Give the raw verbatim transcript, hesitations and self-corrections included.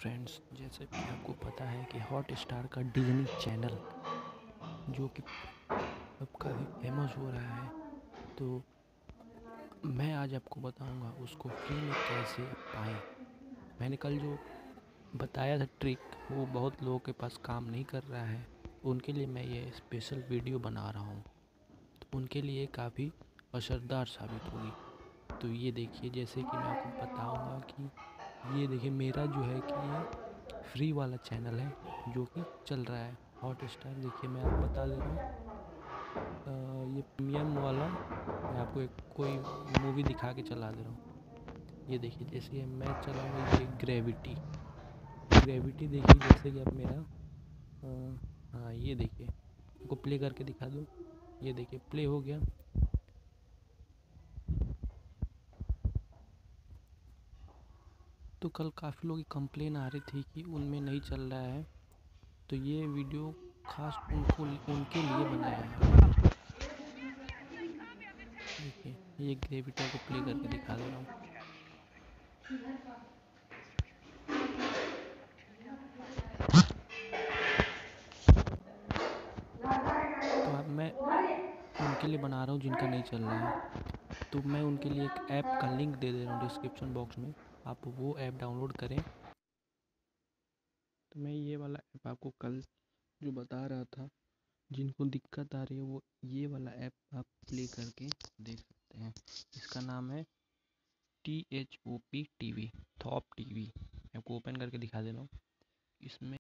Friends, जैसे कि आपको पता है कि हॉटस्टार का डिज़नी चैनल जो कि अब काफ़ी फेमस हो रहा है, तो मैं आज आपको बताऊंगा उसको फ्री में कैसे आप पाएँ। मैंने कल जो बताया था ट्रिक, वो बहुत लोगों के पास काम नहीं कर रहा है। उनके लिए मैं ये स्पेशल वीडियो बना रहा हूँ, तो उनके लिए काफ़ी असरदार साबित होगी। तो ये देखिए, जैसे कि मैं आपको बताऊंगा कि ये देखिए, मेरा जो है कि ये फ्री वाला चैनल है जो कि चल रहा है हॉटस्टार। देखिए, मैं आपको बता दे रहा हूँ, ये प्रीमियम वाला मैं आपको एक कोई मूवी दिखा के चला दे रहा हूँ। ये देखिए, जैसे ये मैं चलाऊँगा, ये ग्रेविटी ग्रेविटी देखिए, जैसे कि अब मेरा अ, हाँ, ये देखिए, आपको प्ले करके दिखा दूँ। ये देखिए, प्ले हो गया। तो कल काफ़ी लोगों की कंप्लेन आ रही थी कि उनमें नहीं चल रहा है, तो ये वीडियो खास उनको उनके लिए बनाया है मैंने। देखिए, ये ग्रेविटी को प्ले करके दिखा दे रहा हूँ। तो अब मैं उनके लिए बना रहा हूँ जिनका नहीं चल रहा है, तो मैं उनके लिए एक ऐप का लिंक दे दे रहा हूँ डिस्क्रिप्शन बॉक्स में। आप वो ऐप डाउनलोड करें। तो मैं ये वाला ऐप आपको कल जो बता रहा था, जिनको दिक्कत आ रही है, वो ये वाला ऐप आप प्ले करके देख सकते हैं। इसका नाम है T H O P T V, Thop TV वी। आपको ओपन करके दिखा दे रहा हूँ। इसमें